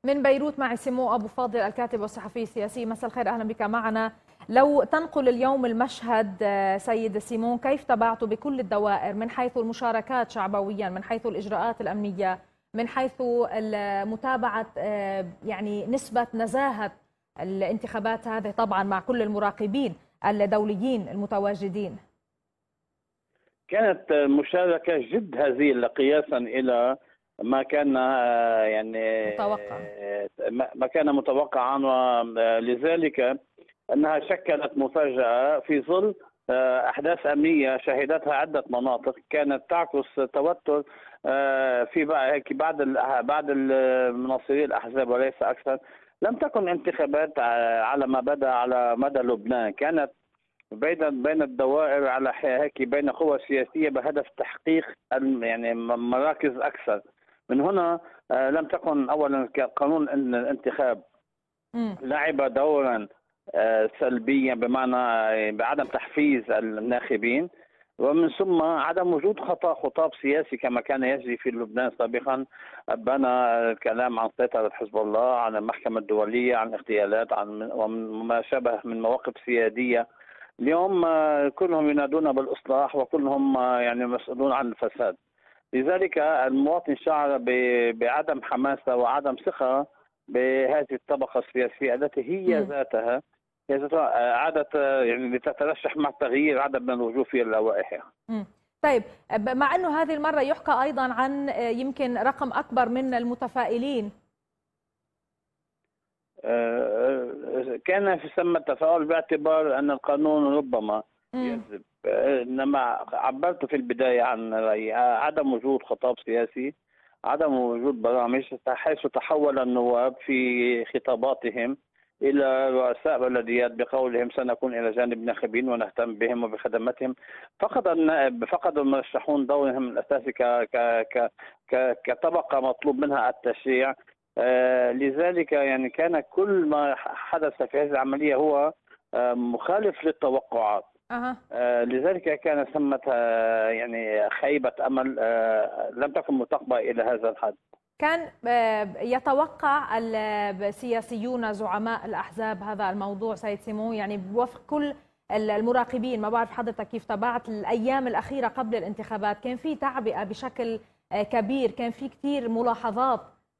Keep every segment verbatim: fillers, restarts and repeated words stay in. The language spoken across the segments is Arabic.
من بيروت معي سيمو أبو فاضل الكاتب والصحفي السياسي. مساء الخير، أهلا بك معنا. لو تنقل اليوم المشهد سيد سيمون، كيف تابعت بكل الدوائر من حيث المشاركات شعبويا، من حيث الإجراءات الأمنية، من حيث متابعة يعني نسبة نزاهة الانتخابات هذه، طبعا مع كل المراقبين الدوليين المتواجدين؟ كانت مشاركة جد هزيلة قياسا إلى ما كان يعني متوقع ما كان متوقعا، ولذلك أنها شكلت مفاجأة في ظل أحداث أمنية شهدتها عدة مناطق كانت تعكس توتر في بعض بعض المناصري الأحزاب وليس أكثر. لم تكن انتخابات على ما بدا على مدى لبنان، كانت بين بين الدوائر على هيك بين قوى سياسيه بهدف تحقيق يعني مراكز اكثر. من هنا لم تكن اولا قانون الانتخاب لعب دورا سلبيا بمعنى بعدم تحفيز الناخبين، ومن ثم عدم وجود خطا خطاب سياسي كما كان يجري في لبنان سابقا. أبنى الكلام عن سيطرة حزب الله، عن المحكمة الدولية، عن اغتيالات، عن وما شابه من مواقف سيادية. اليوم كلهم ينادون بالإصلاح وكلهم يعني مسؤولون عن الفساد. لذلك المواطن شعر بعدم حماسة وعدم ثقة بهذه الطبقة السياسية التي هي م. ذاتها عادت يعني لتترشح مع تغيير عدد من الوجوه في اللوائح. طيب، مع أنه هذه المرة يحكى أيضا عن يمكن رقم أكبر من المتفائلين، كان في ثمة تفاؤل باعتبار أن القانون ربما يجذب، إنما عبرت في البداية عن عدم وجود خطاب سياسي، عدم وجود برامج، حيث تحول النواب في خطاباتهم إلى رؤساء بلديات بقولهم سنكون إلى جانب الناخبين ونهتم بهم وبخدماتهم. فقد النائب فقد المرشحون دورهم الأساسي ك ك ك كطبقة مطلوب منها التشريع. آه لذلك يعني كان كل ما حدث في هذه العملية هو آه مخالف للتوقعات. أه. آه لذلك كان ثمة آه يعني خيبة أمل آه لم تكن متقبة إلى هذا الحد. كان يتوقع السياسيون زعماء الأحزاب هذا الموضوع سيد سيمون، يعني بوفق كل المراقبين؟ ما بعرف حضرتك كيف تابعت الأيام الأخيرة قبل الانتخابات، كان في تعبئة بشكل كبير، كان في كثير ملاحظات.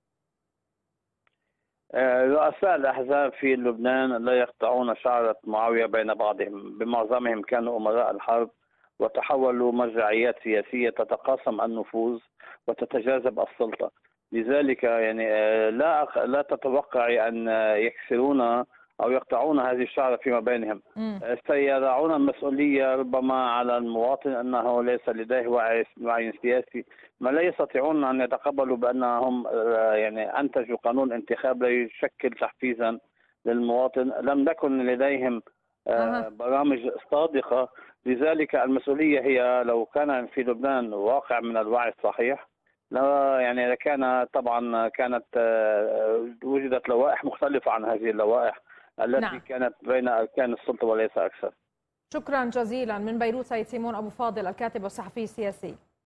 رؤساء الأحزاب في لبنان لا يقطعون شعرة معاوية بين بعضهم، بمعظمهم كانوا أمراء الحرب وتحولوا مرجعيات سياسية تتقاسم النفوذ وتتجاذب السلطة. لذلك يعني لا لا تتوقعي أن يكسرون أو يقطعون هذه الشعرة فيما بينهم. م. سيضعون المسؤولية ربما على المواطن أنه ليس لديه وعي وعي سياسي، ما لا يستطيعون أن يتقبلوا بأنهم يعني أنتجوا قانون انتخاب لا يشكل تحفيزا للمواطن. لم يكن لديهم أه. برامج صادقة. لذلك المسؤولية هي لو كان في لبنان واقع من الوعي الصحيح، لا يعني كان طبعا كانت وجدت لوائح مختلفة عن هذه اللوائح التي نعم. كانت بين أركان السلطة وليس أكثر. شكرا جزيلا. من بيروت سيد سيمون أبو فاضل الكاتب والصحفي السياسي.